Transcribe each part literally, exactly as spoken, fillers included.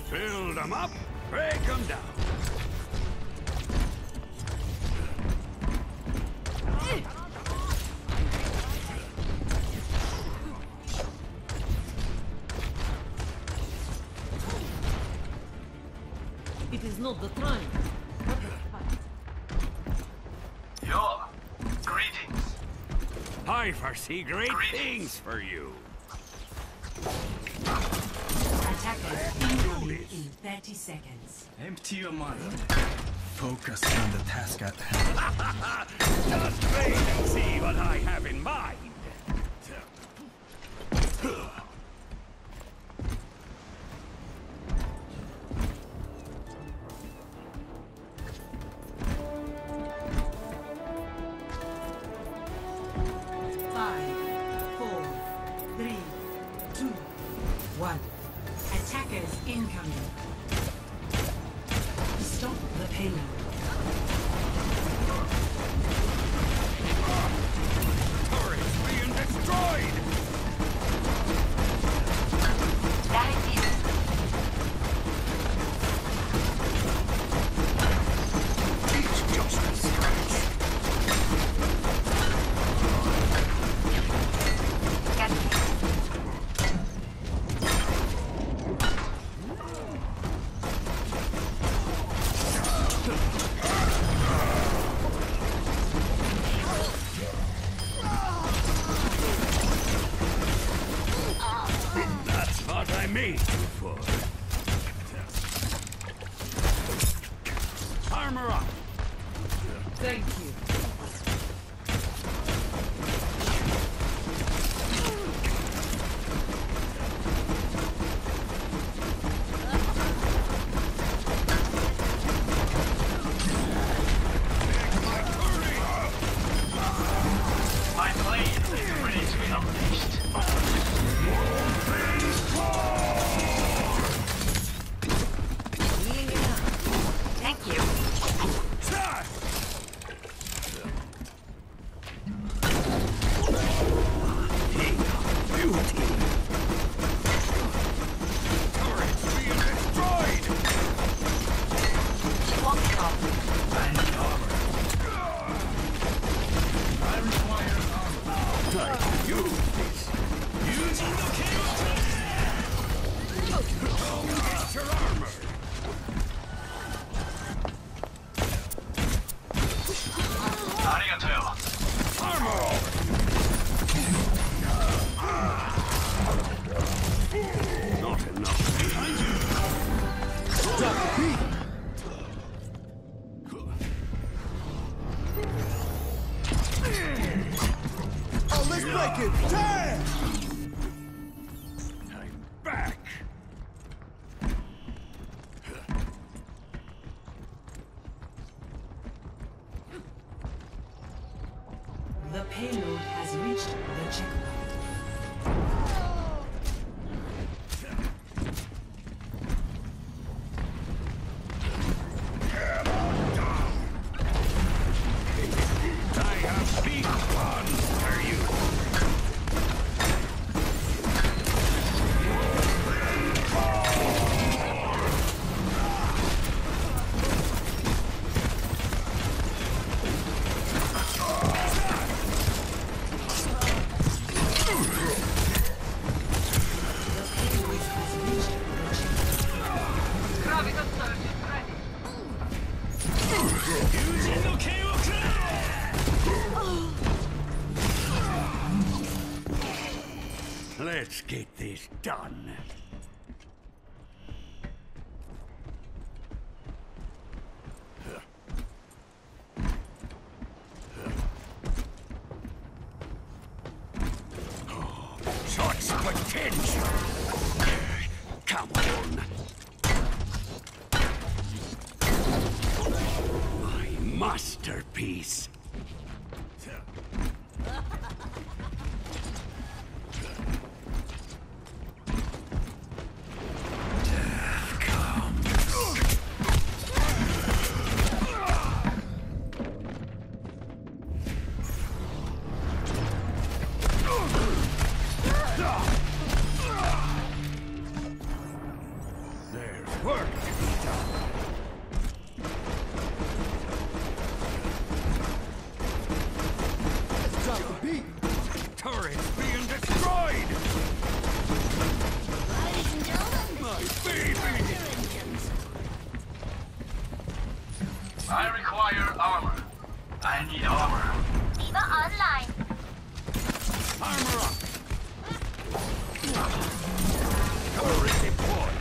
Build them up, break them down. It is not the time. Yo, greetings. I foresee great Greetings. things for you. Attackers incoming in thirty seconds. Empty your mind. Focus on the task at hand. Just wait and see what I have in mind. Five, four, three, two, one. Attackers incoming. Stop the payload. Turrets being destroyed! It's just a scratch. That's what I made you for. Armor up. Thank you. My plane is ready to be unleashed. Thank you. Beauty. Turrets being destroyed. I need armor. I require armor. I can use this. Using the Get your armor. Arigato. Armor over. Not enough behind you. Oh, let's break it! Damn! I'm back. The payload has reached the checkpoint. I have big plans for you. Let's get this done. Such potential! Come on! My masterpiece! There's Turret deployed.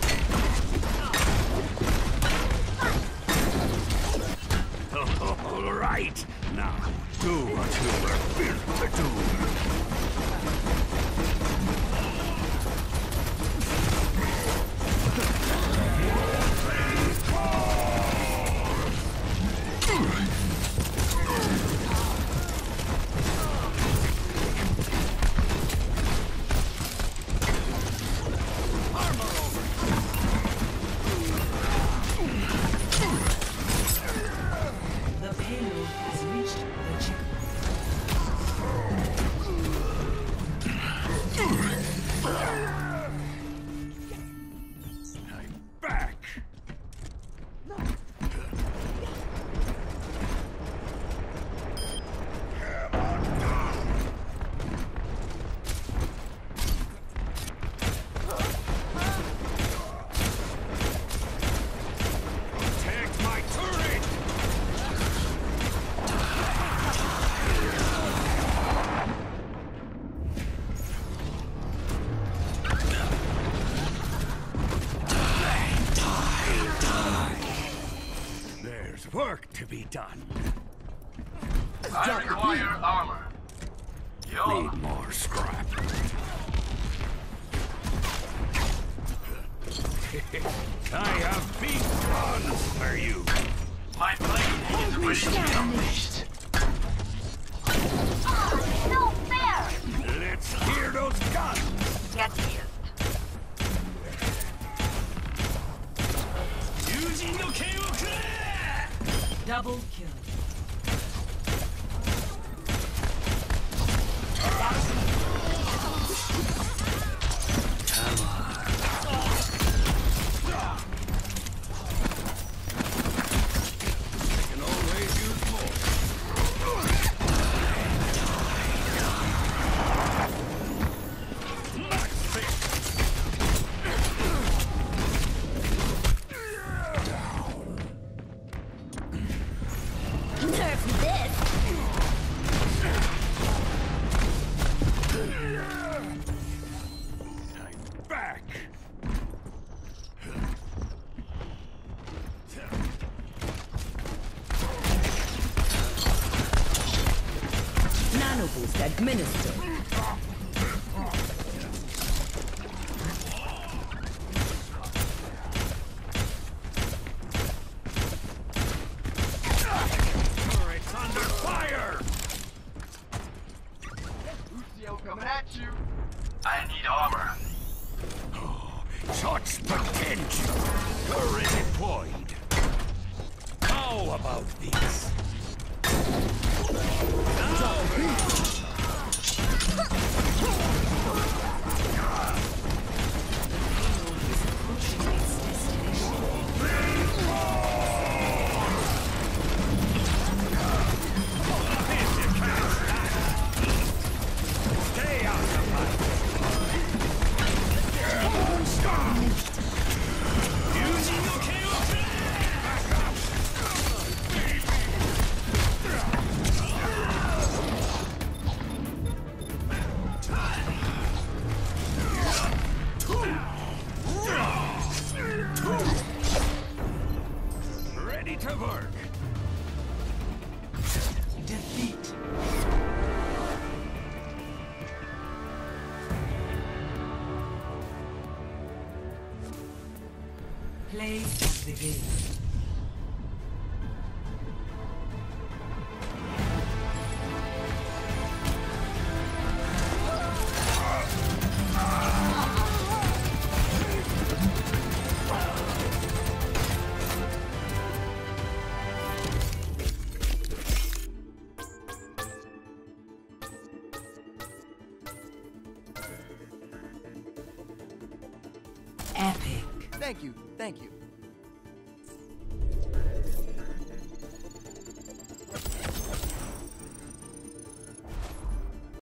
All right. Now, do what you were built to do. The payload has reached the checkpoint. I'm back. Protect my turret. There's work to be done. I require armor. Yo, Need more scrap. I have big plans for you. my blade is ready to be unleashed. Oh, no fair! Let's hear those guns. Get here. Double kill. Can always use more. Max six. Nerf this! I'm back. Nano boost administered. Turret's under fire. Lucio coming at you. I need armor. Such potential. Turret deployed. How about this? Stay out of my ready to work. Defeat. Play of the game. Epic. Thank you, thank you.